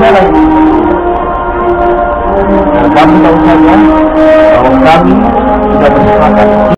lagi. Dan kamu tahu saja bahwa kami sudah bersepakat